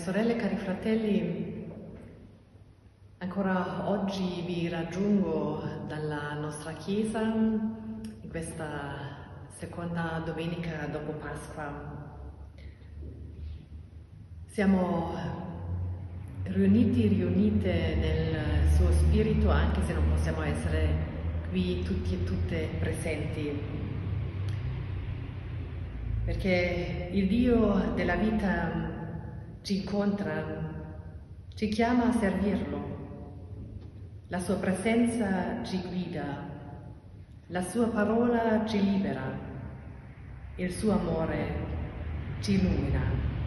sorelle, cari fratelli, ancora oggi vi raggiungo dalla nostra chiesa in questa seconda domenica dopo Pasqua. Siamo riunite nel suo spirito, anche se non possiamo essere qui tutti e tutte presenti. Perché il Dio della vita ci incontra, ci chiama a servirlo. La sua presenza ci guida, la sua parola ci libera, il suo amore ci illumina.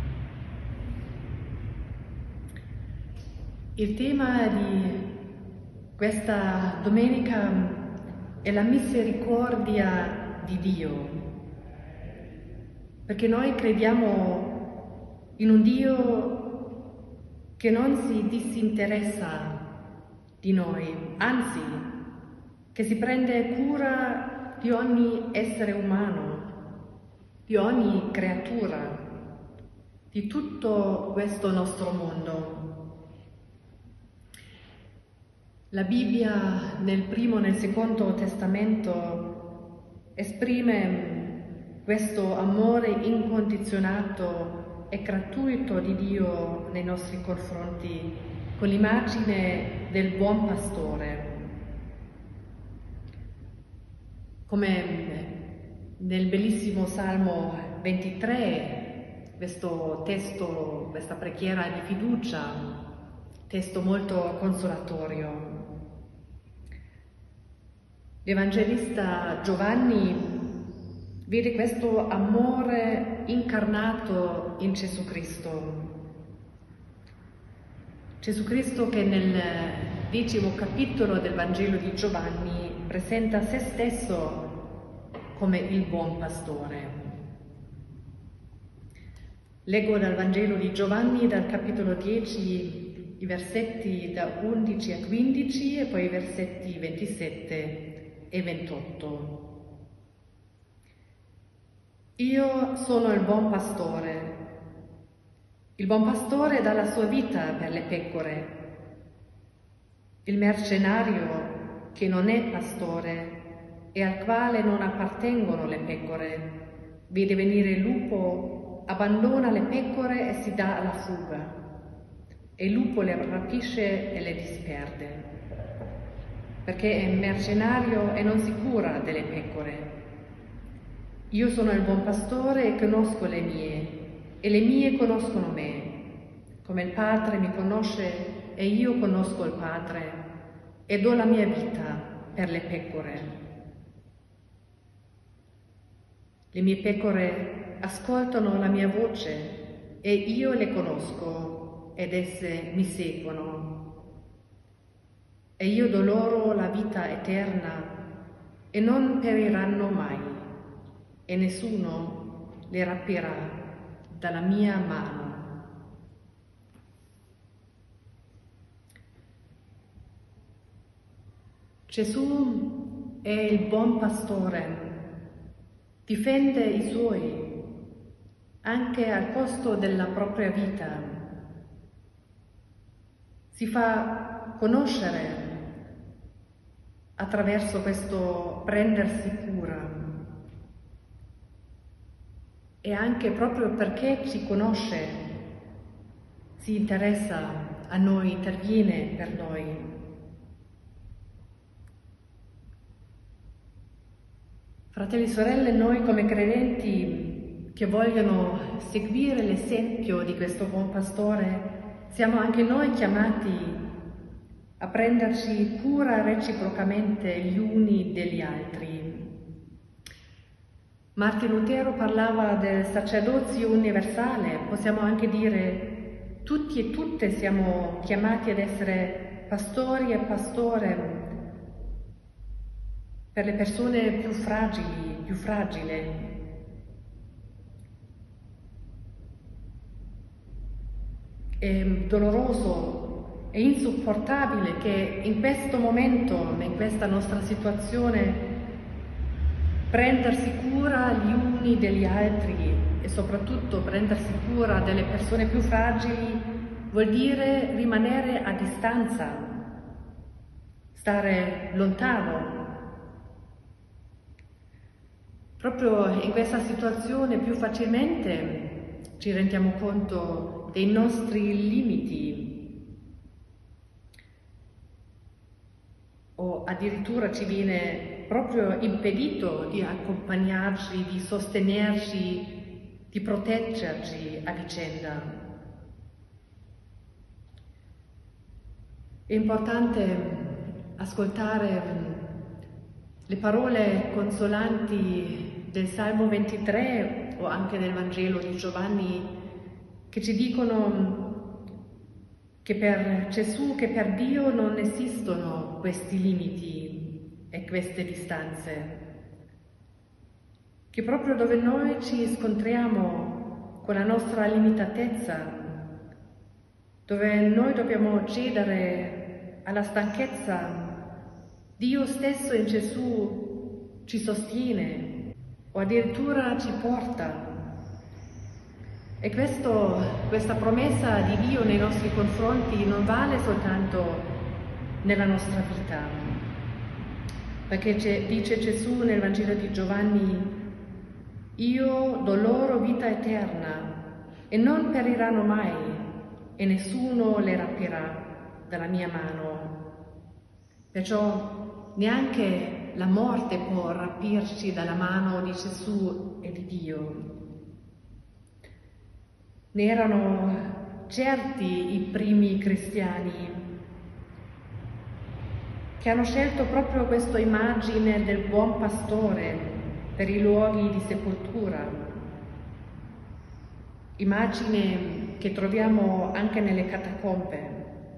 Il tema di questa domenica è la misericordia di Dio. Perché noi crediamo in un Dio che non si disinteressa di noi, anzi, che si prende cura di ogni essere umano, di ogni creatura, di tutto questo nostro mondo. La Bibbia nel Primo e nel Secondo Testamento esprime questo amore incondizionato e gratuito di Dio nei nostri confronti con l'immagine del buon pastore. Come nel bellissimo Salmo 23, questo testo, questa preghiera di fiducia, testo molto consolatorio. L'Evangelista Giovanni vede questo amore incarnato in Gesù Cristo. Gesù Cristo che nel 10° capitolo del Vangelo di Giovanni presenta se stesso come il buon pastore. Leggo dal Vangelo di Giovanni, dal capitolo 10, i versetti da 11 a 15 e poi i versetti 27 e 28. Io sono il buon pastore. Il buon pastore dà la sua vita per le pecore. Il mercenario che non è pastore e al quale non appartengono le pecore, vede venire il lupo, abbandona le pecore e si dà alla fuga. E il lupo le rapisce e le disperde, perché è mercenario e non si cura delle pecore. Io sono il buon pastore e conosco le mie, e le mie conoscono me, come il Padre mi conosce e io conosco il Padre, e do la mia vita per le pecore. Le mie pecore ascoltano la mia voce, e io le conosco, ed esse mi seguono. E io do loro la vita eterna, e non periranno mai, e nessuno le rapirà dalla mia mano. Gesù è il buon pastore, difende i suoi, anche al costo della propria vita. Si fa conoscere attraverso questo prendersi cura. E anche proprio perché ci conosce, si interessa a noi, interviene per noi. Fratelli e sorelle, noi come credenti che vogliono seguire l'esempio di questo buon pastore, siamo anche noi chiamati a prenderci cura reciprocamente gli uni degli altri. Martin Lutero parlava del sacerdozio universale, possiamo anche dire tutti e tutte siamo chiamati ad essere pastori e pastore per le persone più fragili. È doloroso e insopportabile che in questo momento, in questa nostra situazione, prendersi cura gli uni degli altri e soprattutto prendersi cura delle persone più fragili vuol dire rimanere a distanza, stare lontano. Proprio in questa situazione più facilmente ci rendiamo conto dei nostri limiti o addirittura ci viene proprio impedito di accompagnarci, di sostenerci, di proteggerci a vicenda. È importante ascoltare le parole consolanti del Salmo 23 o anche del Vangelo di Giovanni che ci dicono che per Gesù, che per Dio non esistono questi limiti e queste distanze, che proprio dove noi ci scontriamo con la nostra limitatezza, dove noi dobbiamo cedere alla stanchezza, Dio stesso in Gesù ci sostiene o addirittura ci porta. E questa promessa di Dio nei nostri confronti non vale soltanto nella nostra vita, perché dice Gesù nel Vangelo di Giovanni: io do loro vita eterna e non periranno mai e nessuno le rapirà dalla mia mano. Perciò neanche la morte può rapirci dalla mano di Gesù e di Dio. Ne erano certi i primi cristiani che hanno scelto proprio questa immagine del buon pastore per i luoghi di sepoltura, immagine che troviamo anche nelle catacombe.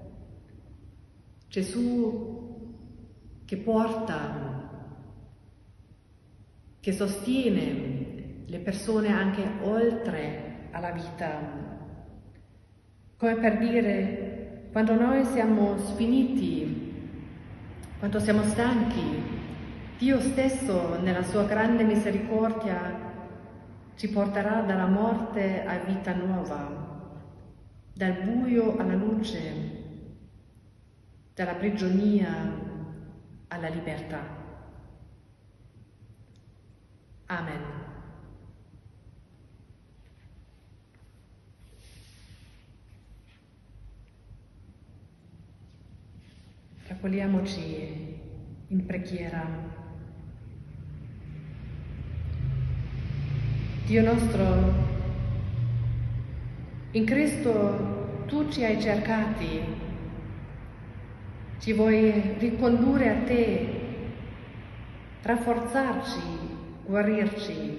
Gesù che porta, che sostiene le persone anche oltre alla vita. Come per dire, quando noi siamo sfiniti, quando siamo stanchi, Dio stesso nella sua grande misericordia ci porterà dalla morte a vita nuova, dal buio alla luce, dalla prigionia alla libertà. Amen. Raccogliamoci in preghiera. Dio nostro, in Cristo tu ci hai cercati, ci vuoi ricondurre a te, rafforzarci, guarirci.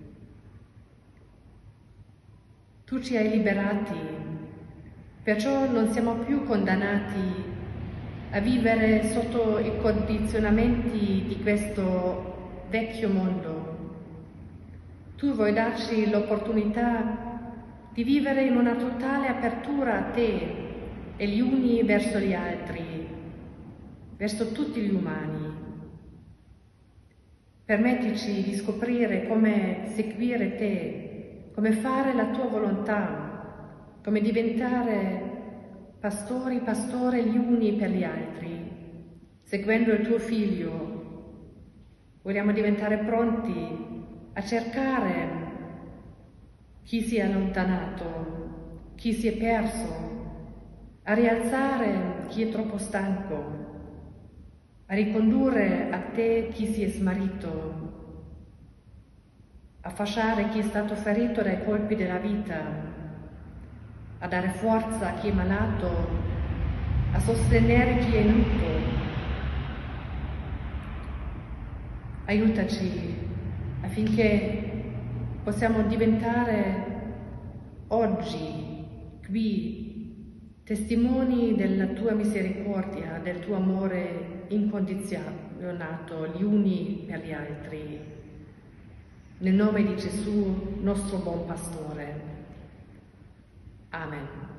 Tu ci hai liberati, perciò non siamo più condannati a vivere sotto i condizionamenti di questo vecchio mondo. Tu vuoi darci l'opportunità di vivere in una totale apertura a te e gli uni verso gli altri, verso tutti gli umani. Permettici di scoprire come seguire te, come fare la tua volontà, come diventare pastori gli uni per gli altri. Seguendo il tuo Figlio, vogliamo diventare pronti a cercare chi si è allontanato, chi si è perso, a rialzare chi è troppo stanco, a ricondurre a te chi si è smarrito, a fasciare chi è stato ferito dai colpi della vita, a dare forza a chi è malato, a sostenere chi è in lutto. Aiutaci affinché possiamo diventare oggi, qui, testimoni della tua misericordia, del tuo amore incondizionato gli uni per gli altri. Nel nome di Gesù, nostro buon pastore. Amen.